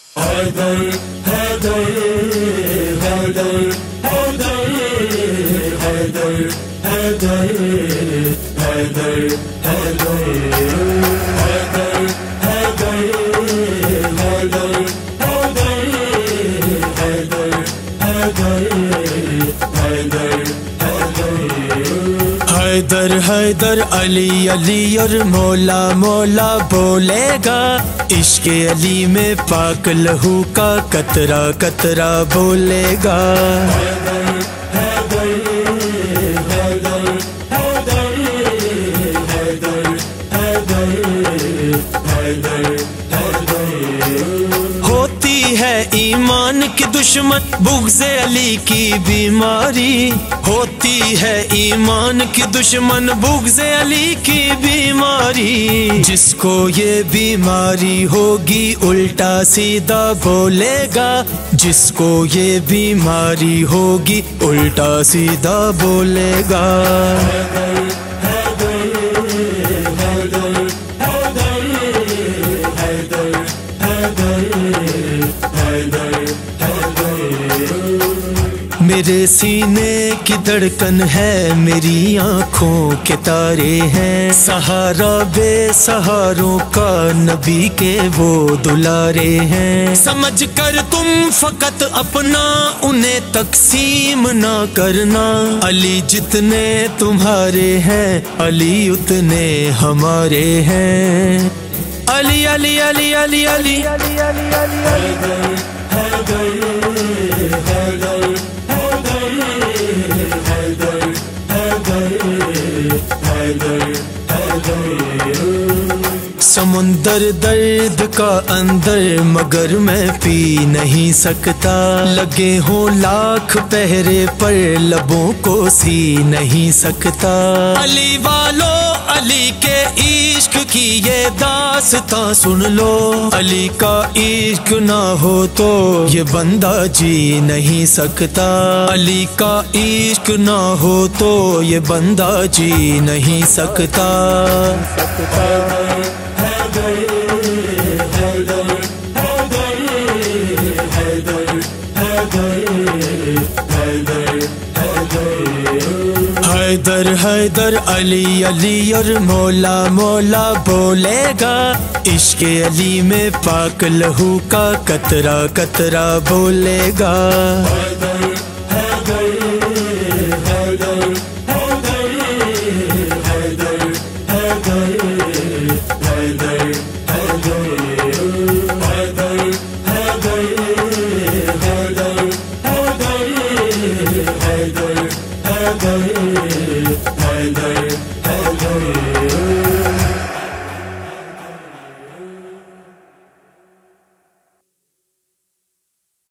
حیدر حیدر حیدر حیدر حیدر حیدر حیدر حیدر حیدر حیدر علی علی اور مولا مولا بولے گا، عشق علی میں پاک لہو کا قطرہ قطرہ بولے گا۔ ہوتی ہے ایمان کی دشمن بغض علی کی بیماری، ہوتی ہے ایمان کی دشمن بغض علی کی بیماری، جس کو یہ بیماری ہوگی الٹا سیدھا بولے گا، جس کو یہ بیماری ہوگی الٹا سیدھا بولے گا۔ میرے سینے کی دھڑکن ہے، میری آنکھوں کے تارے ہیں، سہارا بے سہاروں کا نبی کے وہ دلارے ہیں، سمجھ کر تم فقط اپنا انہیں تقسیم نہ کرنا، علی جتنے تمہارے ہیں علی اتنے ہمارے ہیں، علی علی علی علی علی سمندر درد کا اندر مگر میں پی نہیں سکتا، لگے ہوں لاکھ پہرے پر لبوں کو سی نہیں سکتا، علی والو علی کے عشق کی یہ داستاں سن لو، علی کا عشق نہ ہو تو یہ بندہ جی نہیں سکتا، علی کا عشق نہ ہو تو یہ بندہ جی نہیں سکتا۔ حیدر حیدر علی علی اور مولا مولا بولے گا، عشق علی میں پاک لہو کا قطرہ قطرہ بولے گا۔ حیدر